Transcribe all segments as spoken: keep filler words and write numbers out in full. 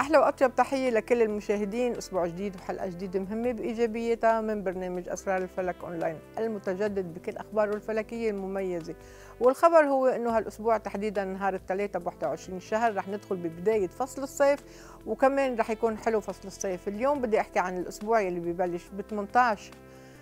أحلى وأطيب تحية لكل المشاهدين. أسبوع جديد وحلقة جديدة مهمة بإيجابيتها من برنامج أسرار الفلك أونلاين المتجدد بكل أخباره الفلكية المميزة. والخبر هو أنه هالأسبوع تحديدا نهار الثلاثاء ب واحد وعشرين شهر رح ندخل ببداية فصل الصيف، وكمان رح يكون حلو فصل الصيف. اليوم بدي أحكي عن الأسبوع يلي ببلش ب ثمانية عشر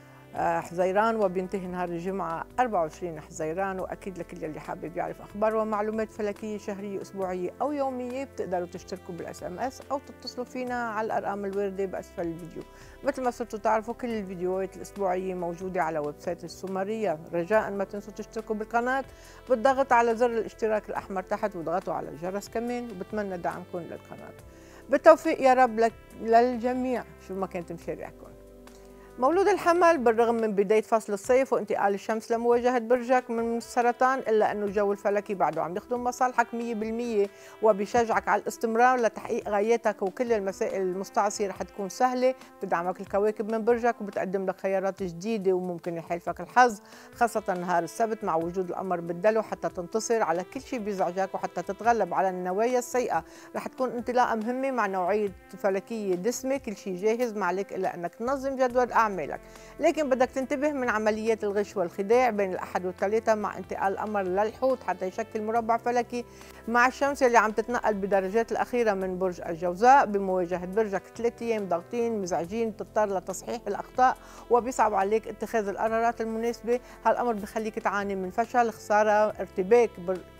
حزيران وبينتهي نهار الجمعة أربعة وعشرين حزيران. وأكيد لكل اللي حابب يعرف أخبار ومعلومات فلكية شهرية أسبوعية أو يومية بتقدروا تشتركوا بالاس ام اس أو تتصلوا فينا على الأرقام الواردة بأسفل الفيديو. مثل ما صرتوا تعرفوا كل الفيديوهات الأسبوعية موجودة على ويب سايت السومرية. رجاء ما تنسوا تشتركوا بالقناة بالضغط على زر الاشتراك الأحمر تحت وضغطوا على الجرس كمان، وبتمنى دعمكم للقناة. بالتوفيق يا رب لك للجميع شو ما كانت مشاريعكم. مولود الحمل بالرغم من بداية فصل الصيف وانتقال الشمس لمواجهة برجك من السرطان، إلا أنه الجو الفلكي بعده عم يخدم مصالحك مية بالمية وبيشجعك على الاستمرار لتحقيق غاياتك، وكل المسائل المستعصية رح تكون سهلة. بتدعمك الكواكب من برجك وبتقدم لك خيارات جديدة وممكن يحالفك الحظ، خاصة نهار السبت مع وجود القمر بالدلو حتى تنتصر على كل شيء بيزعجك وحتى تتغلب على النوايا السيئة. رح تكون انطلاقة مهمة مع نوعية فلكية دسمة، كل شيء جاهز، ما عليك إلا أنك تنظم جدول أعمالك. لكن بدك تنتبه من عمليات الغش والخداع بين الأحد والثلاثاء مع انتقال القمر للحوت حتى يشكل مربع فلكي مع الشمس اللي عم تتنقل بدرجات الأخيرة من برج الجوزاء بمواجهة برجك ثلاث أيام ضاغطين مزعجين، تضطر لتصحيح الأخطاء وبيصعب عليك اتخاذ القرارات المناسبة. هالأمر بخليك تعاني من فشل، خسارة، ارتباك،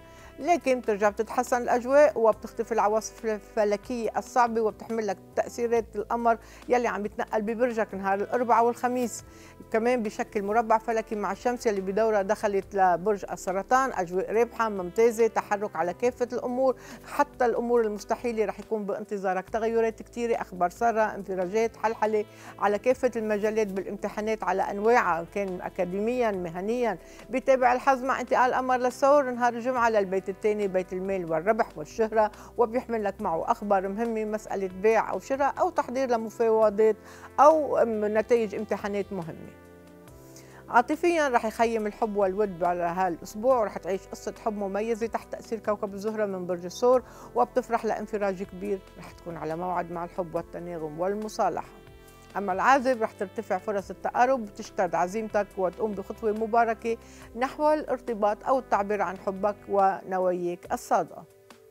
لكن بترجع بتتحسن الأجواء وبتختفي العواصف الفلكية الصعبة وبتحمل لك تأثيرات القمر يلي عم يتنقل ببرجك نهار الأربعاء والخميس. كمان بشكل مربع فلكي مع الشمس يلي بدورها دخلت لبرج السرطان. أجواء رابحة ممتازة، تحرك على كافة الأمور، حتى الأمور المستحيلة رح يكون بانتظارك تغيرات كثيرة، أخبار سارة، انفراجات، حلحلة على كافة المجالات بالامتحانات على أنواعها، كان أكاديميا مهنيا. بيتابع الحظ مع انتقال القمر للثور نهار الجمعة للبيت الثاني، بيت المال والربح والشهرة، وبيحمل لك معه أخبار مهمة، مسألة بيع أو شراء أو تحضير لمفاوضات أو نتائج امتحانات مهمة. عاطفيا رح يخيم الحب والود على هالاسبوع، ورح تعيش قصه حب مميزه تحت تاثير كوكب الزهره من برج الثور، وبتفرح لانفراج كبير رح تكون على موعد مع الحب والتناغم والمصالحه. أما العازب رح ترتفع فرص التقارب، بتشتد عزيمتك وتقوم بخطوة مباركة نحو الارتباط أو التعبير عن حبك ونواياك الصادقة.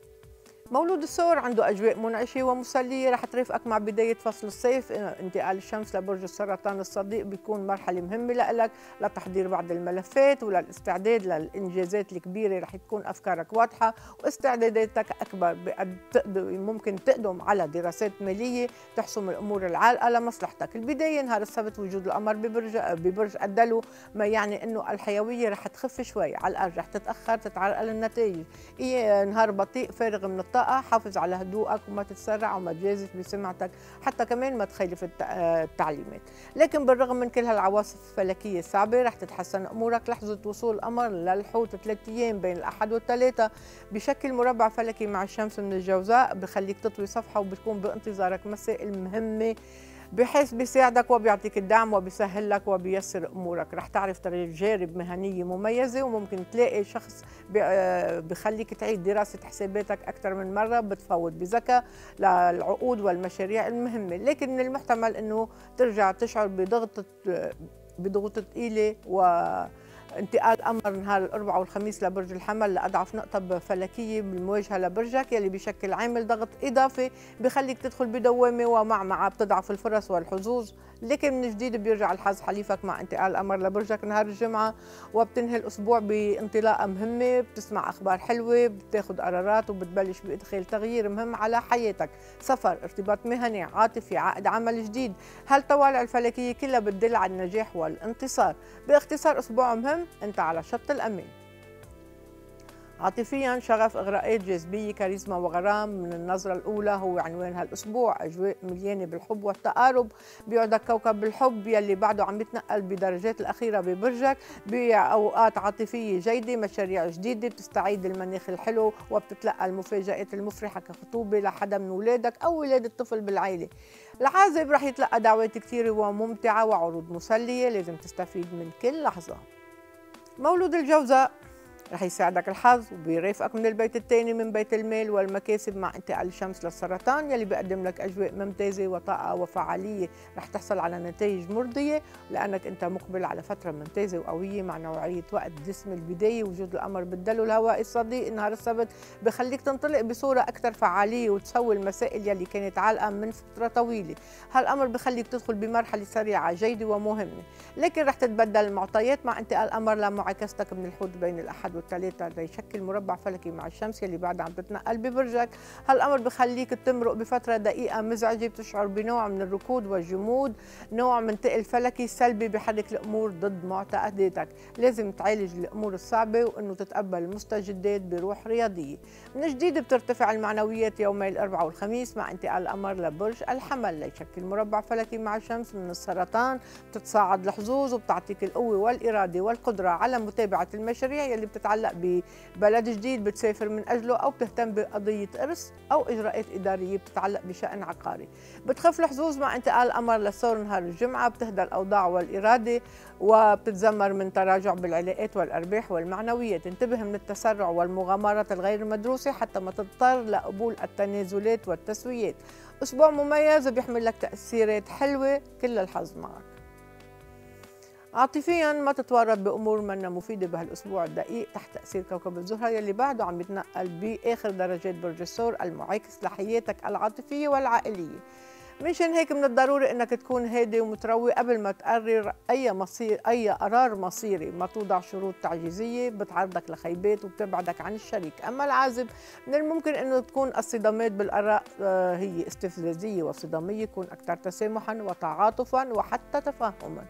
مولود الثور عنده أجواء منعشة ومسلية رح ترافقك مع بداية فصل الصيف. انتقال الشمس لبرج السرطان الصديق بيكون مرحلة مهمة لك لتحضير بعض الملفات وللاستعداد للإنجازات الكبيرة. رح تكون أفكارك واضحة واستعداداتك أكبر، ممكن تقدم على دراسات مالية تحسم الأمور العالقة لمصلحتك. البداية نهار السبت وجود القمر ببرج ببرج الدلو، ما يعني إنه الحيوية رح تخف شوي، على الأرجح رح تتأخر، تتعرقل النتائج. إيه نهار بطيء فارغ من الطاقة، حافظ على هدوءك وما تتسرع وما تجازف بسمعتك، حتى كمان ما تخالف التعليمات. لكن بالرغم من كل هالعواصف الفلكيه الصعبه رح تتحسن امورك. لحظه وصول القمر للحوت ثلاث ايام بين الاحد والثلاثاء بشكل مربع فلكي مع الشمس من الجوزاء بخليك تطوي صفحه وبتكون بانتظارك مسائل مهمه، بحيث بيساعدك وبيعطيك الدعم وبيسهل لك وبيسر امورك. رح تعرف تجارب مهنيه مميزه، وممكن تلاقي شخص بخليك تعيد دراسه حساباتك اكثر من مره، بتفوت بذكاء للعقود والمشاريع المهمه. لكن من المحتمل انه ترجع تشعر بضغط بضغوط ثقيله و انتقال القمر نهار الأربعاء والخميس لبرج الحمل لأضعف نقطة فلكية بالمواجهة لبرجك يلي بشكل عامل ضغط إضافي بخليك تدخل بدوامة ومعمعة بتضعف الفرص والحظوظ. لكن من جديد بيرجع الحظ حليفك مع انتقال القمر لبرجك نهار الجمعة، وبتنهي الأسبوع بانطلاقة مهمة، بتسمع أخبار حلوة، بتاخد قرارات وبتبلش بإدخال تغيير مهم على حياتك، سفر، ارتباط مهني، عاطفي، عقد عمل جديد. هالطوالع الفلكية كلها بتدل على النجاح والانتصار. باختصار أسبوع مهم، أنت على شط الأمان. عاطفيا شغف، اغراءات، جاذبيه، كاريزما وغرام من النظره الاولى هو عنوان هالاسبوع. اجواء مليانه بالحب والتقارب، بيعدك كوكب الحب يلي بعده عم يتنقل بدرجات الاخيره ببرجك باوقات عاطفيه جيده، مشاريع جديده، بتستعيد المناخ الحلو وبتتلقى المفاجات المفرحه كخطوبه لحدا من اولادك او ولاده طفل بالعائله. العازب رح يتلقى دعوات كثيره وممتعه وعروض مسليه، لازم تستفيد من كل لحظه. مولود الجوزاء رح يساعدك الحظ وبيرافقك من البيت الثاني من بيت المال والمكاسب مع انتقال الشمس للسرطان يلي بيقدم لك أجواء ممتازة وطاقة وفعالية. رح تحصل على نتائج مرضية لأنك أنت مقبل على فترة ممتازة وقوية مع نوعية وقت دسم البداية. وجود القمر بالدلو الهوائي الصديق نهار السبت بخليك تنطلق بصورة أكثر فعالية وتسوي المسائل يلي كانت عالقة من فترة طويلة. هالأمر بخليك تدخل بمرحلة سريعة جيدة ومهمة، لكن رح تتبدل المعطيات مع انتقال القمر لمعاكستك من الحوت بين الأحد والثلاثة ليشكل مربع فلكي مع الشمس يلي بعدها عم تتنقل ببرجك. هالأمر بخليك تمرق بفترة دقيقة مزعجة بتشعر بنوع من الركود والجمود، نوع من تقل فلكي سلبي بحرك الأمور ضد معتقداتك. لازم تعالج الأمور الصعبة وإنه تتقبل المستجدات بروح رياضية. من جديد بترتفع المعنويات يومي الأربعاء والخميس مع انتقال القمر لبرج الحمل ليشكل مربع فلكي مع الشمس من السرطان. بتتصاعد الحظوظ وبتعطيك القوة والإرادة والقدرة على متابعة المشاريع يلي بتتعلق ببلد جديد بتسافر من أجله أو بتهتم بقضية إرث أو إجراءات إدارية بتتعلق بشأن عقاري. بتخف الحظوظ مع انتقال القمر للثور نهار الجمعة. بتهدى الأوضاع والإرادة وبتتذمر من تراجع بالعلاقات والأرباح والمعنويات. انتبه من التسرع والمغامرات الغير مدروسة حتى ما تضطر لقبول التنازلات والتسويات. أسبوع مميز بيحمل لك تأثيرات حلوة، كل الحظ معك. عاطفيا ما تتورط بأمور منا مفيدة بهالأسبوع الدقيق تحت تأثير كوكب الزهرة يلي بعده عم يتنقل بآخر درجات برج الثور المعاكس لحياتك العاطفية والعائلية. منشان هيك من الضروري انك تكون هادي ومتروي قبل ما تقرر اي مصير اي قرار مصيري. ما توضع شروط تعجيزيه بتعرضك لخيبات وبتبعدك عن الشريك. اما العازب من الممكن انه تكون الصدامات بالاراء هي استفزازيه وصداميه. كون اكثر تسامحا وتعاطفا وحتى تفاهما.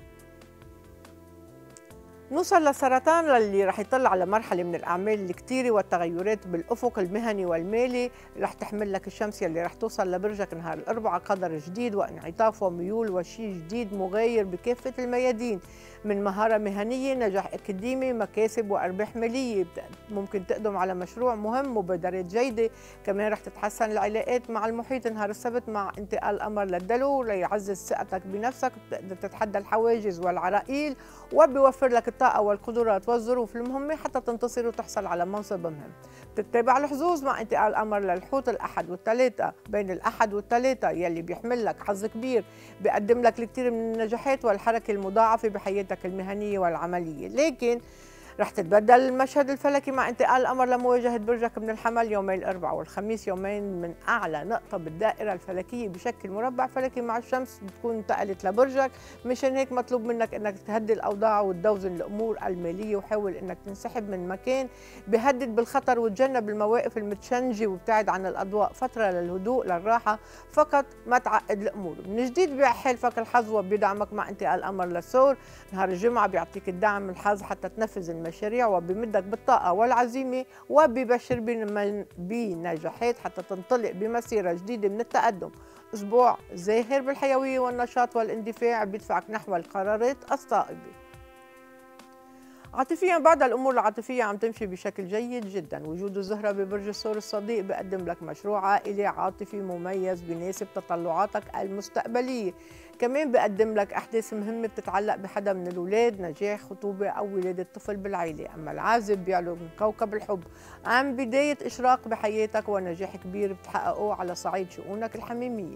نوصل للسرطان اللي رح يطل على مرحلة من الأعمال الكتيرة والتغيرات بالأفق المهني والمالي. رح تحمل لك الشمس يلي رح توصل لبرجك نهار الأربعاء قدر جديد وانعطاف وميول وشي جديد مغاير بكافة الميادين، من مهارة مهنية، نجاح أكاديمي، مكاسب وأرباح مالية. ممكن تقدم على مشروع مهم، مبادرات جيدة. كمان رح تتحسن العلاقات مع المحيط نهار السبت مع انتقال القمر للدلو ليعزز ثقتك بنفسك. بتقدر تتحدى الحواجز والعراقيل وبيوفر لك الطاقة والقدرات والظروف المهمة حتى تنتصر وتحصل على منصب مهم. بتتابع الحظوظ مع انتقال القمر للحوت الأحد والثلاثة بين الأحد والثلاثة يلي بيحمل لك حظ كبير بيقدم لك الكثير من النجاحات والحركة المضاعفة بحياتك المهنية والعملية. لكن رح تتبدل المشهد الفلكي مع انتقال القمر لمواجهة برجك من الحمل يومي الأربعاء والخميس، يومين من أعلى نقطة بالدائرة الفلكية بشكل مربع فلكي مع الشمس بتكون انتقلت لبرجك. مشان هيك مطلوب منك انك تهدي الأوضاع وتوزن الأمور المالية وحاول انك تنسحب من مكان بيهدد بالخطر وتجنب المواقف المتشنجة وابتعد عن الأضواء. فترة للهدوء للراحة فقط، ما تعقد الأمور. من جديد بيحالفك الحظ وبيدعمك مع انتقال القمر للثور. نهار الجمعة بيعطيك الدعم الحظ حتى تنفذ المشاريع وبمدك بالطاقة والعزيمة وببشر بنجاحات حتى تنطلق بمسيرة جديدة من التقدم. أسبوع زاهر بالحيوية والنشاط والاندفاع بيدفعك نحو القرارات الصائبة. عاطفيا بعض الامور العاطفيه عم تمشي بشكل جيد جدا. وجود الزهره ببرج الثور الصديق بقدم لك مشروع عائلي عاطفي مميز بيناسب تطلعاتك المستقبليه. كمان بقدم لك احداث مهمه بتتعلق بحدا من الاولاد، نجاح خطوبه او ولاده طفل بالعائله. اما العازب بيعلو من كوكب الحب عن بدايه اشراق بحياتك ونجاح كبير بتحققه على صعيد شؤونك الحميميه.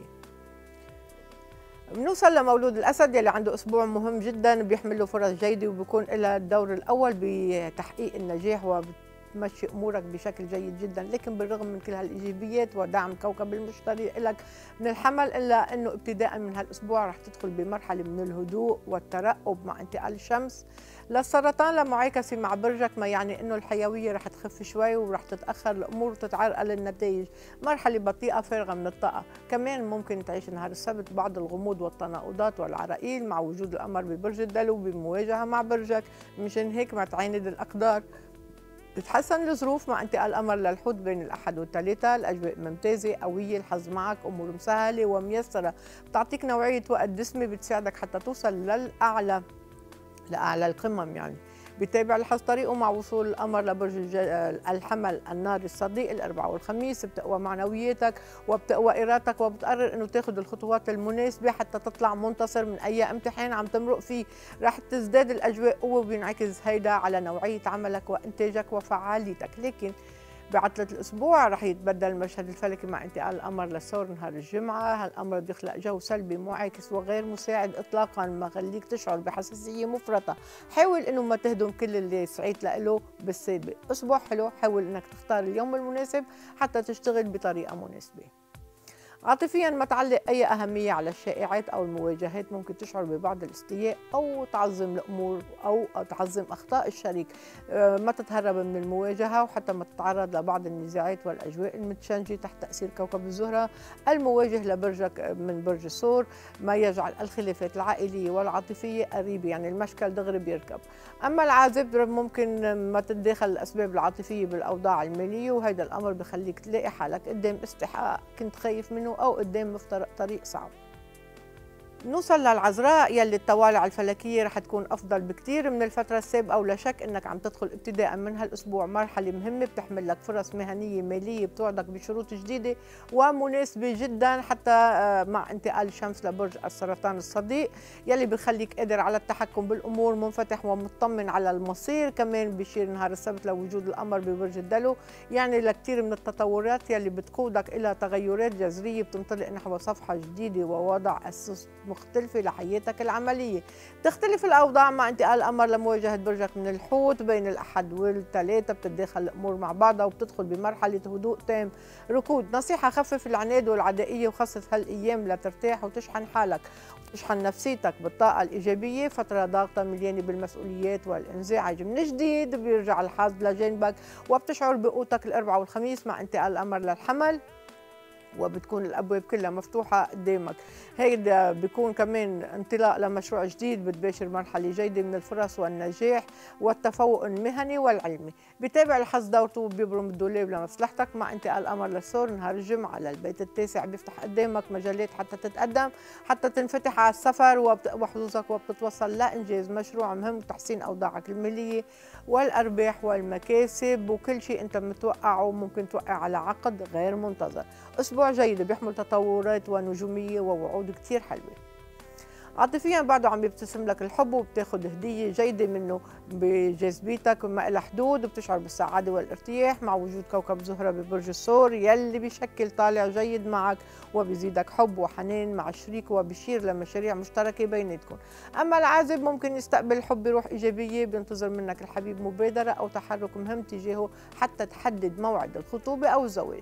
بنوصل لمولود الأسد يلي عنده أسبوع مهم جدا بيحمل له فرص جيدة وبيكون لها الدور الأول بتحقيق النجاح وبتمشي أمورك بشكل جيد جدا. لكن بالرغم من كل هالإيجابيات ودعم كوكب المشتري لك من الحمل إلا أنه ابتداء من هالأسبوع رح تدخل بمرحلة من الهدوء والترقب مع انتقال الشمس للسرطان لمعاكسة مع برجك، ما يعني أنه الحيوية رح تخف شوي ورح تتأخر الأمور وتتعرقل النتائج. مرحلة بطيئة فارغة من الطاقة. كمان ممكن تعيش نهار السبت بعض الغموض والتناقضات والعراقيل مع وجود القمر ببرج الدلو بمواجهة مع برجك. مشان هيك ما تعاند الأقدار. بتتحسن الظروف مع انتقال القمر للحوت بين الأحد والثلاثة. الأجواء ممتازة قوية، الحظ معك، أمور مسهلة وميسرة. بتعطيك نوعية وقت دسمة بتساعدك حتى توصل للأعلى لأعلى القمم. يعني بيتابع الحظ طريقه مع وصول القمر لبرج الج- الحمل الناري الصديق الأربعاء والخميس. بتقوى معنوياتك وبتقوى إرادتك وبتقرر إنه تاخذ الخطوات المناسبة حتى تطلع منتصر من أي امتحان عم تمرق فيه. رح تزداد الأجواء قوة وبينعكس هيدا على نوعية عملك وإنتاجك وفعاليتك. لكن بعطلة الأسبوع رح يتبدل المشهد الفلكي مع انتقال القمر للثور نهار الجمعة. هالأمر بيخلق جو سلبي معاكس وغير مساعد إطلاقاً، ما خليك تشعر بحساسية مفرطة. حاول إنه ما تهدم كل اللي سعيت له بالسابق. أسبوع حلو، حاول إنك تختار اليوم المناسب حتى تشتغل بطريقة مناسبة. عاطفياً ما تعلق أي أهمية على الشائعات أو المواجهات، ممكن تشعر ببعض الاستياء أو تعظم الأمور أو تعظم أخطاء الشريك. آه، ما تتهرب من المواجهة وحتى ما تتعرض لبعض النزاعات والأجواء المتشنجة تحت تأثير كوكب الزهرة المواجه لبرجك من برج الثور، ما يجعل الخلافات العائلية والعاطفية قريبة، يعني المشكل دغري بيركب. أما العازب ممكن ما تتداخل الأسباب العاطفية بالأوضاع المالية، وهذا الأمر بخليك تلاقي حالك قدام استحقاق كنت خايف منه أو قدام مفترق طريق صعب. نوصل للعذراء يلي الطوالع الفلكية رح تكون أفضل بكتير من الفترة السابقة، ولا شك أنك عم تدخل ابتداء من هالأسبوع مرحلة مهمة بتحمل لك فرص مهنية مالية بتوعدك بشروط جديدة ومناسبة جدا، حتى مع انتقال الشمس لبرج السرطان الصديق يلي بخليك قادر على التحكم بالأمور، منفتح ومطمن على المصير. كمان بيشير نهار السبت لوجود القمر ببرج الدلو، يعني لكتير من التطورات يلي بتقودك إلى تغيرات جذرية بتنطلق نحو صفحة جديدة ووضع أسس مختلفة لحياتك العملية. تختلف الأوضاع مع انتقال القمر لمواجهة برجك من الحوت بين الأحد والثلاثة، بتتداخل الأمور مع بعضها وبتدخل بمرحلة هدوء تام ركود. نصيحة: خفف العناد والعدائية وخصص هالأيام لترتاح وتشحن حالك وتشحن نفسيتك بالطاقة الإيجابية. فترة ضاغطة مليانة بالمسؤوليات والانزعاج. من جديد بيرجع الحظ لجانبك وبتشعر بقوتك الأربعاء والخميس مع انتقال القمر للحمل، وبتكون الابواب كلها مفتوحه قدامك. هيدا بيكون كمان انطلاق لمشروع جديد، بتباشر مرحله جيده من الفرص والنجاح والتفوق المهني والعلمي. بتابع الحظ دورته وبيبرم الدولاب لمصلحتك مع انتقال القمر للثور نهار الجمعه للبيت التاسع. بيفتح قدامك مجالات حتى تتقدم، حتى تنفتح على السفر وبتقوى حظوظك وبتتوصل لانجاز مشروع مهم وتحسين اوضاعك الماليه والارباح والمكاسب. وكل شيء انت متوقعه ممكن توقع على عقد غير منتظر. أسبوع جيد بيحمل تطورات ونجومية ووعود كتير حلوة. عاطفيا بعده عم يبتسم لك الحب وبتاخد هدية جيدة منه بجاذبيتك وما إلها حدود، وبتشعر بالسعادة والارتياح مع وجود كوكب زهرة ببرج الثور يلي بيشكل طالع جيد معك وبيزيدك حب وحنان مع الشريك وبيشير لمشاريع مشتركة بيناتكم. أما العازب ممكن يستقبل الحب بروح إيجابية، بينتظر منك الحبيب مبادرة أو تحرك مهم تجاهه حتى تحدد موعد الخطوبة أو الزواج.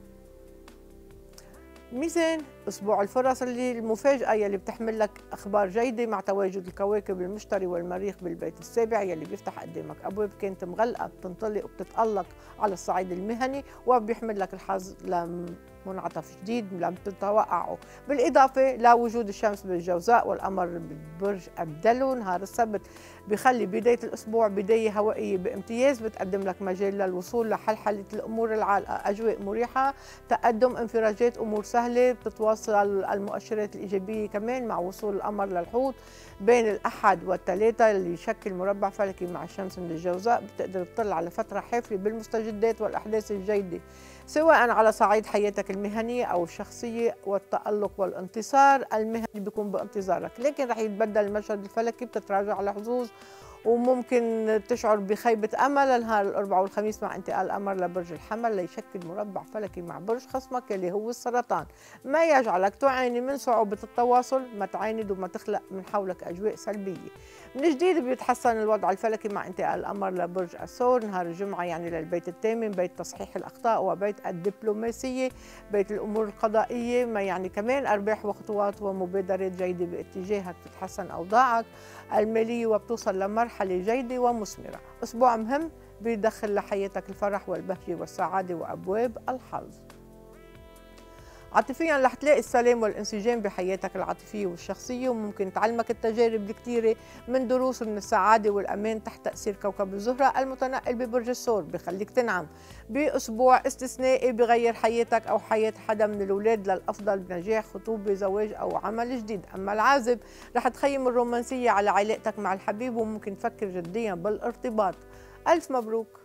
ميزان، أسبوع الفرص اللي المفاجأة يلي بتحمل لك أخبار جيدة مع تواجد الكواكب المشتري والمريخ بالبيت السابع يلي بيفتح قدامك أبواب كانت مغلقة بتنطلق وبتتألق على الصعيد المهني، وبيحمل لك الحظ لمنعطف جديد لم تتوقعه. بالإضافة لوجود الشمس بالجوزاء والقمر ببرج الدلو نهار السبت بخلي بداية الأسبوع بداية هوائية بامتياز، بتقدم لك مجال للوصول لحلحلة الأمور العالقة. أجواء مريحة، تقدم انفراجات، أمور سهلة، بتتواصل المؤشرات الإيجابية كمان مع وصول القمر للحوت بين الأحد والثلاثة اللي يشكل مربع فلكي مع الشمس من الجوزاء. بتقدر تطلع على فترة حافلة بالمستجدات والأحداث الجيدة سواء على صعيد حياتك المهنية أو الشخصية، والتألق والانتصار المهني بيكون بانتظارك. لكن رح يتبدل المشهد الفلكي، بتتراجع الحظوظ وممكن تشعر بخيبة أمل نهار الأربعاء والخميس مع انتقال القمر لبرج الحمل ليشكل مربع فلكي مع برج خصمك اللي هو السرطان، ما يجعلك تعاني من صعوبة التواصل. ما تعاند وما تخلق من حولك أجواء سلبية. من جديد بيتحسن الوضع الفلكي مع انتقال القمر لبرج الثور نهار الجمعة، يعني للبيت الثامن، بيت تصحيح الأخطاء وبيت الدبلوماسية، بيت الأمور القضائية، ما يعني كمان أرباح وخطوات ومبادرات جيدة باتجاهك. بتتحسن أوضاعك المالية وبتوصل لمرحلة جيدة ومثمرة. أسبوع مهم بيدخل لحياتك الفرح والبهجة والسعادة وأبواب الحظ. عاطفيا رح تلاقي السلام والانسجام بحياتك العاطفية والشخصية، وممكن تعلمك التجارب الكثيرة من دروس من السعادة والأمان تحت تأثير كوكب الزهرة المتنقل ببرج الثور، بخليك تنعم بأسبوع استثنائي بغير حياتك أو حياة حدا من الأولاد للأفضل بنجاح خطوبة زواج أو عمل جديد. أما العازب رح تخيم الرومانسية على علاقتك مع الحبيب وممكن تفكر جديا بالارتباط. ألف مبروك.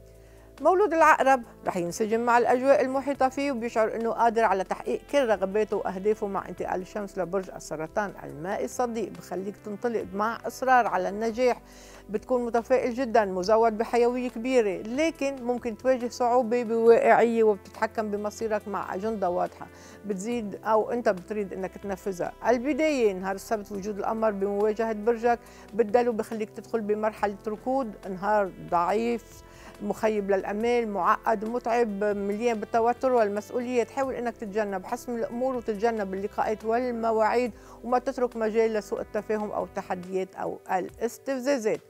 مولود العقرب رح ينسجم مع الأجواء المحيطة فيه وبيشعر أنه قادر على تحقيق كل رغباته وأهدافه مع انتقال الشمس لبرج السرطان المائي الصديق، بخليك تنطلق مع إصرار على النجاح، بتكون متفائل جدا مزود بحيوية كبيرة، لكن ممكن تواجه صعوبة بواقعية وبتتحكم بمصيرك مع أجندة واضحة بتزيد أو أنت بتريد أنك تنفذها. البداية نهار السبت وجود القمر بمواجهة برجك بدله بخليك تدخل بمرحلة ركود، نهار ضعيف مخيب للأمال معقد ومتعب مليان بالتوتر والمسؤوليات. حاول أنك تتجنب حسم الأمور وتتجنب اللقاءات والمواعيد وما تترك مجال لسوء التفاهم أو التحديات أو الاستفزازات.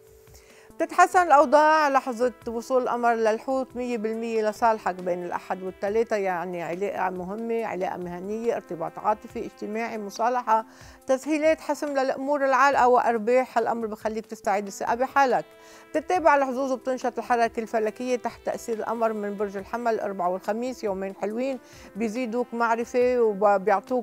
بتتحسن الأوضاع لحظة وصول القمر للحوت مية بالمية لصالحك بين الأحد والثلاثة، يعني علاقة مهمة، علاقة مهنية، ارتباط عاطفي اجتماعي، مصالحة، تسهيلات، حسم للأمور العالقة وأرباح. هالأمر بخليك تستعيد الثقة بحالك. بتتابع الحظوظ وبتنشط الحركة الفلكية تحت تأثير القمر من برج الحمل الأربعاء والخميس، يومين حلوين بيزيدوك معرفة وبيعطوك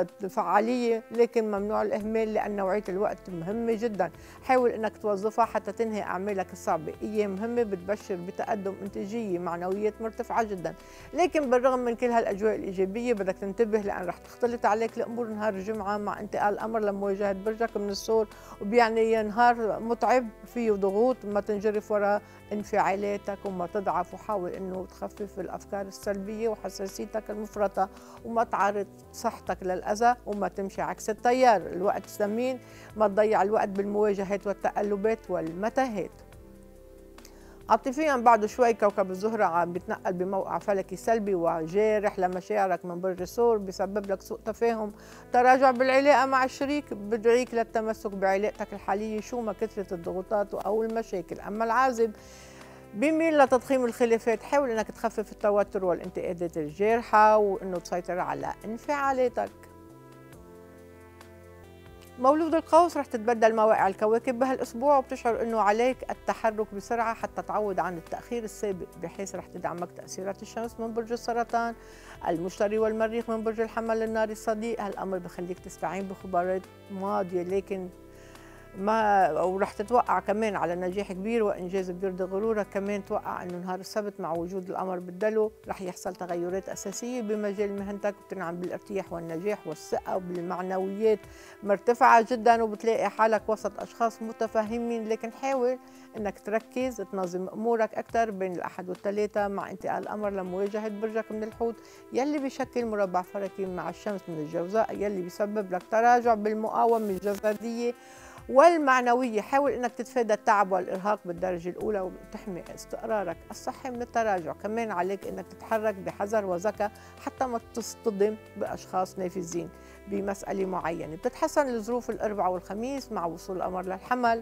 فعالية، لكن ممنوع الإهمال لأن نوعية الوقت مهمة جدا. حاول أنك توظفها حتى تنهي أعمالك الصعبة. أيام مهمة بتبشر بتقدم إنتاجية، معنويات مرتفعة جدا، لكن بالرغم من كل هالأجواء الإيجابية بدك تنتبه لأن رح تختلط عليك الأمور نهار الجمعة مع انتقال القمر لمواجهة برجك من الثور، وبيعني نهار متعب فيه ضغوط. ما تنجرف وراء انفعالاتك وما تضعف، وحاول انه تخفف الافكار السلبيه وحساسيتك المفرطه، وما تعرض صحتك للاذى، وما تمشي عكس التيار. الوقت ثمين، ما تضيع الوقت بالمواجهات والتقلبات والمتاهات. عاطفيا بعده شوي كوكب الزهرة عم بيتنقل بموقع فلكي سلبي وجارح لمشاعرك من برج الثور، بيسبب لك سوء تفاهم، تراجع بالعلاقة مع الشريك، بدعيك للتمسك بعلاقتك الحالية شو ما كثرت الضغوطات أو المشاكل. أما العازب بيميل لتضخيم الخلافات، حاول انك تخفف التوتر والانتقادات الجارحة وانه تسيطر على انفعالاتك. مولود القوس رح تتبدل مواقع الكواكب بهالاسبوع وبتشعر انه عليك التحرك بسرعه حتى تعوض عن التاخير السابق، بحيث رح تدعمك تاثيرات الشمس من برج السرطان، المشتري والمريخ من برج الحمل الناري الصديق. هالامر بخليك تستعين بخبرات ماضيه، لكن ما ورح تتوقع كمان على نجاح كبير وانجاز بيرضي غرورك. كمان توقع انه نهار السبت مع وجود القمر بالدلو رح يحصل تغيرات اساسيه بمجال مهنتك، وبتنعم بالارتياح والنجاح والثقه وبالمعنويات مرتفعه جدا، وبتلاقي حالك وسط اشخاص متفاهمين، لكن حاول انك تركز تنظم امورك اكثر بين الاحد والثلاثاء مع انتقال القمر لمواجهه برجك من الحوت يلي بيشكل مربع فلكي مع الشمس من الجوزاء، يلي بيسبب لك تراجع بالمقاومه الجسديه والمعنوية. حاول انك تتفادى التعب والارهاق بالدرجة الاولى وتحمي استقرارك الصحي من التراجع. كمان عليك انك تتحرك بحذر وذكاء حتى ما تصطدم باشخاص نافذين بمسألة معينة. بتتحسن الظروف الاربعاء والخميس مع وصول القمر للحمل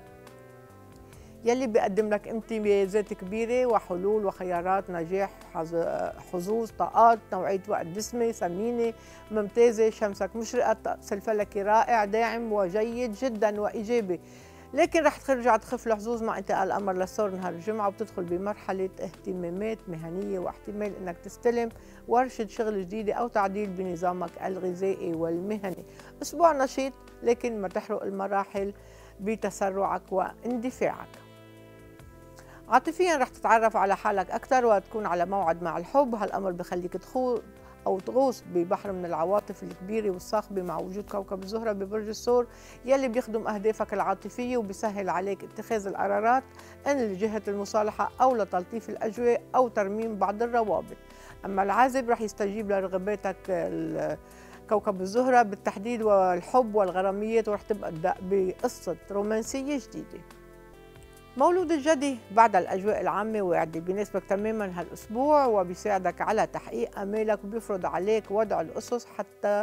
يلي بيقدم لك امتيازات كبيرة وحلول وخيارات نجاح، حظوظ، طاقات، نوعية وقت دسمة ثمينة ممتازة، شمسك مشرقة، الطقس الفلكي رائع داعم وجيد جدا وإيجابي. لكن رح ترجع تخف الحظوظ مع انتقال القمر للثور نهار الجمعة، وبتدخل بمرحلة اهتمامات مهنية واحتمال انك تستلم ورشة شغل جديدة او تعديل بنظامك الغذائي والمهني. اسبوع نشيط لكن ما تحرق المراحل بتسرعك واندفاعك. عاطفيا رح تتعرف على حالك أكثر وتكون على موعد مع الحب. هالأمر بخليك تخوض أو تغوص ببحر من العواطف الكبيرة والصاخبة مع وجود كوكب الزهرة ببرج الثور يلي بيخدم أهدافك العاطفية وبيسهل عليك اتخاذ القرارات إن لجهة المصالحة أو لتلطيف الأجواء أو ترميم بعض الروابط. أما العازب رح يستجيب لرغباتك كوكب الزهرة بالتحديد والحب والغراميات، ورح تبدأ بقصة رومانسية جديدة. مولود الجدي بعد الأجواء العامة واعدة بيناسبك تماما هالأسبوع وبيساعدك على تحقيق آمالك وبيفرض عليك وضع الأسس حتى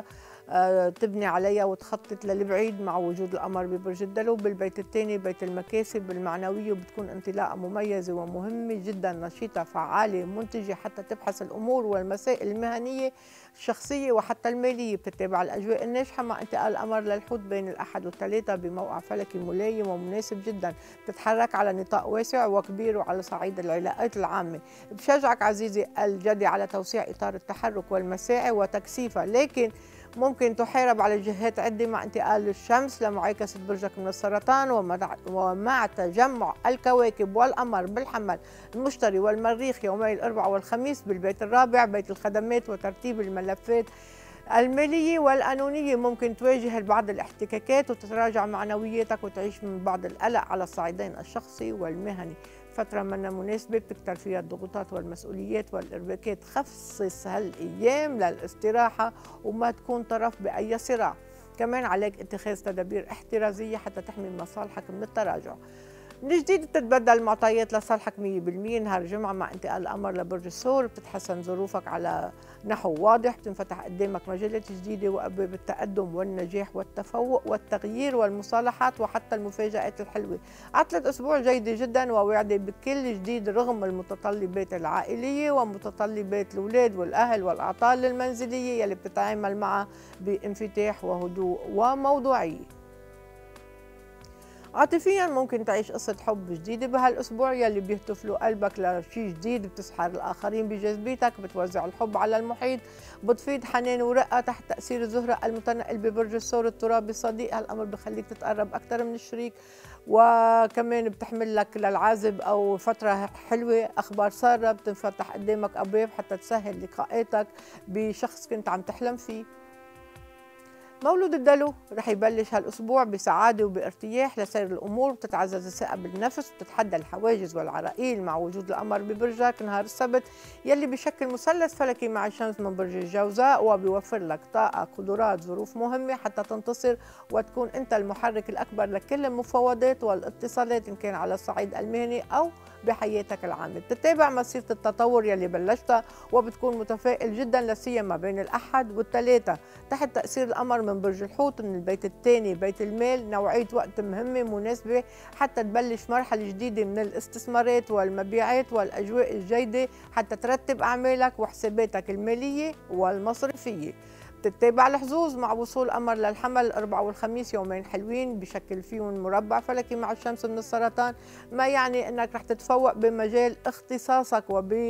آه، تبني عليها وتخطط للبعيد مع وجود القمر ببرج الدلو. بالبيت الثاني بيت المكاسب المعنوية، وبتكون انطلاقة مميزة ومهمة جدا، نشيطة فعالة منتجة حتى تبحث الأمور والمسائل المهنية الشخصية وحتى المالية. بتتابع الأجواء الناجحة مع انتقال القمر للحوت بين الأحد والثلاثة بموقع فلكي ملائم ومناسب جدا. بتتحرك على نطاق واسع وكبير وعلى صعيد العلاقات العامة. بشجعك عزيزي الجدي على توسيع إطار التحرك والمساعي وتكثيفها، لكن ممكن تحارب على جهات عدة مع انتقال الشمس لمعاكسة برجك من السرطان، ومع تجمع الكواكب والقمر بالحمل المشتري والمريخ يومي الأربعاء والخميس بالبيت الرابع بيت الخدمات وترتيب الملفات المالية والقانونية. ممكن تواجه بعض الاحتكاكات وتتراجع معنوياتك وتعيش من بعض القلق على الصعيدين الشخصي والمهني. فترة منا مناسبة بتكتر فيها الضغوطات والمسؤوليات والإرباكات. خصص هالأيام للاستراحة وما تكون طرف بأي صراع. كمان عليك اتخاذ تدابير احترازية حتى تحمي مصالحك من التراجع. من جديد بتتبدل المعطيات لصالحك مية بالمية نهار الجمعة مع انتقال القمر لبرج الثور. بتتحسن ظروفك على نحو واضح، بتنفتح قدامك مجالات جديدة وأبواب التقدم والنجاح والتفوق والتغيير والمصالحات وحتى المفاجآت الحلوة. عطلة أسبوع جيدة جدا وواعدة بكل جديد رغم المتطلبات العائلية ومتطلبات الأولاد والأهل والأعطال المنزلية يلي بتتعامل معها بانفتاح وهدوء وموضوعية. عاطفيا ممكن تعيش قصة حب جديدة بهالأسبوع يلي بيهتف له قلبك لشيء جديد. بتسحر الآخرين بجذبيتك، بتوزع الحب على المحيط، بتفيض حنان ورقة تحت تأثير الزهرة المتنقل ببرج الثور الترابي الصديق. هالأمر بخليك تتقرب أكثر من الشريك، وكمان بتحمل لك للعازب أو فترة حلوة أخبار سارة. بتنفتح قدامك أبواب حتى تسهل لقاءاتك بشخص كنت عم تحلم فيه. مولود الدلو رح يبلش هالاسبوع بسعاده وبارتياح لسير الامور. بتتعزز الثقه بالنفس، بتتحدى الحواجز والعراقيل مع وجود القمر ببرجك نهار السبت يلي بشكل مثلث فلكي مع الشمس من برج الجوزاء، وبيوفر لك طاقه قدرات ظروف مهمه حتى تنتصر وتكون انت المحرك الاكبر لكل المفاوضات والاتصالات ان كان على الصعيد المهني او بحياتك العامة. بتتابع مسيرة التطور يلي بلشتها وبتكون متفائل جدا لسيما بين الأحد والثلاثة تحت تأثير القمر من برج الحوت من البيت الثاني بيت المال. نوعية وقت مهمة مناسبة حتى تبلش مرحلة جديدة من الاستثمارات والمبيعات والأجواء الجيدة حتى ترتب أعمالك وحساباتك المالية والمصرفية. بتتابع الحظوظ مع وصول قمر للحمل الأربعاء والخميس يومين حلوين بشكل فيهم مربع فلكي مع الشمس من السرطان، ما يعني أنك رح تتفوق بمجال اختصاصك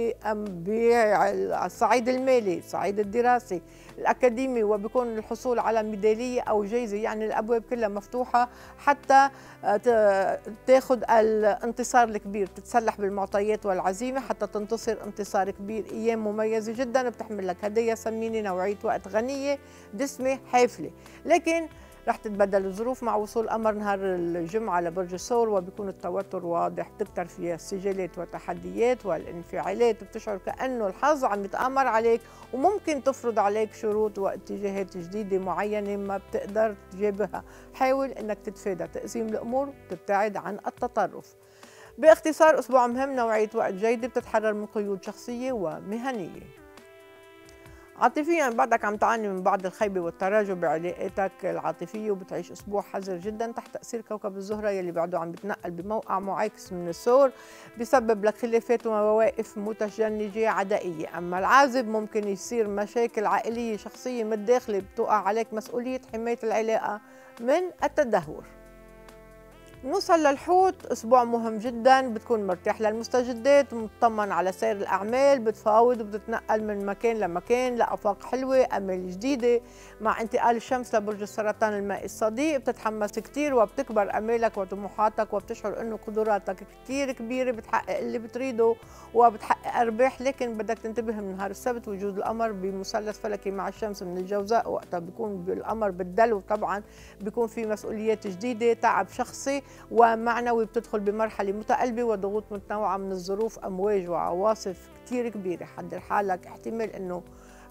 وبالصعيد المالي، الصعيد الدراسي، الأكاديمي، وبيكون الحصول على ميدالية أو جايزة. يعني الأبواب كلها مفتوحة حتى تاخذ الانتصار الكبير. تتسلح بالمعطيات والعزيمة حتى تنتصر انتصار كبير. أيام مميزة جدا بتحمل لك هدية ثمينة. نوعية وقت غنية دسمة حافلة، لكن رح تتبدل الظروف مع وصول قمر نهار الجمعة لبرج الثور وبيكون التوتر واضح. بتكتر فيها السجالات والتحديات والانفعالات. بتشعر كأنه الحظ عم يتآمر عليك وممكن تفرض عليك شروط واتجاهات جديدة معينة ما بتقدر تجابهها. حاول انك تتفادى تقسيم الامور وتبتعد عن التطرف. باختصار اسبوع مهم، نوعية وقت جيدة، بتتحرر من قيود شخصية ومهنية. عاطفيا بعدك عم تعاني من بعض الخيبة والتراجع بعلاقاتك العاطفية وبتعيش أسبوع حذر جدا تحت تأثير كوكب الزهرة يلي بعده عم بتنقل بموقع معاكس من الثور، بيسبب لك خلافات ومواقف متشنجة عدائية. أما العازب ممكن يصير مشاكل عائلية شخصية من الداخل بتوقع عليك مسؤولية حماية العلاقة من التدهور. نوصل للحوت، أسبوع مهم جدا، بتكون مرتاح للمستجدات، مطمن على سير الأعمال، بتفاوض وبتتنقل من مكان لمكان لآفاق حلوة، أمل جديدة. مع انتقال الشمس لبرج السرطان المائي الصديق بتتحمس كتير وبتكبر أمالك وطموحاتك وبتشعر إنه قدراتك كتير كبيرة، بتحقق اللي بتريده وبتحقق أرباح. لكن بدك تنتبه من نهار السبت وجود القمر بمثلث فلكي مع الشمس من الجوزاء، وقتها بيكون القمر بالدلو طبعا بيكون في مسؤوليات جديدة، تعب شخصي ومعنوي، بتدخل بمرحلة متقلبة وضغوط متنوعة من الظروف، أمواج وعواصف كتير كبيرة. حضر حالك، احتمال إنه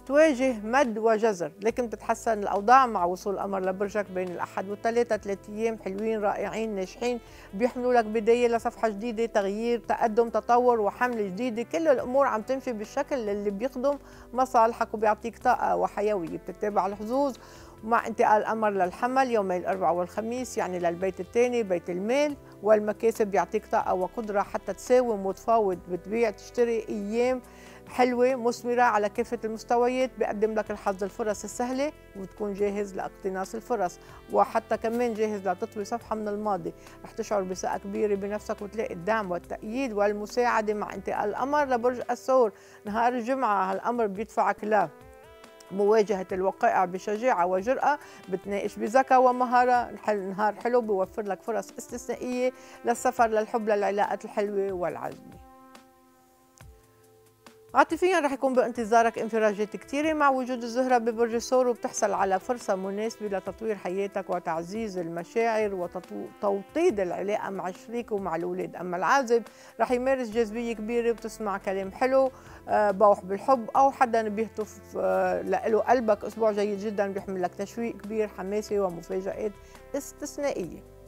بتواجه مد وجزر، لكن بتتحسن الأوضاع مع وصول القمر لبرجك بين الأحد والثلاثة. ثلاث أيام حلوين رائعين ناجحين بيحملوا لك بداية لصفحة جديدة، تغيير، تقدم، تطور وحملة جديدة. كل الأمور عم تمشي بالشكل اللي بيخدم مصالحك وبيعطيك طاقة وحيوية. بتتابع الحظوظ مع انتقال القمر للحمل يومي الأربعاء والخميس، يعني للبيت الثاني بيت المال والمكاسب. بيعطيك طاقة وقدرة حتى تساوم وتفاوض، بتبيع تشتري. أيام حلوة مثمرة على كافة المستويات، بيقدم لك الحظ الفرص السهلة وتكون جاهز لاقتناص الفرص، وحتى كمان جاهز لتطوي صفحة من الماضي. رح تشعر بثقة كبيرة بنفسك وتلاقي الدعم والتأييد والمساعدة مع انتقال القمر لبرج الثور. نهار الجمعة هالأمر بيدفعك له مواجهة الوقائع بشجاعة وجرأة، بتناقش بذكاء ومهارة. نهار حلو بيوفر لك فرص استثنائية للسفر، للحب، للعلاقات الحلوة والعزمة. عاطفيا رح يكون بانتظارك انفراجات كثيرة مع وجود الزهرة ببرج الثور، وبتحصل على فرصة مناسبة لتطوير حياتك وتعزيز المشاعر وتوطيد العلاقة مع الشريك ومع الأولاد. أما العازب رح يمارس جاذبية كبيرة وبتسمع كلام حلو، بوح بالحب أو حدا بيهتف له قلبك. أسبوع جيد جدا بيحمل لك تشويق كبير، حماسي ومفاجآت استثنائية.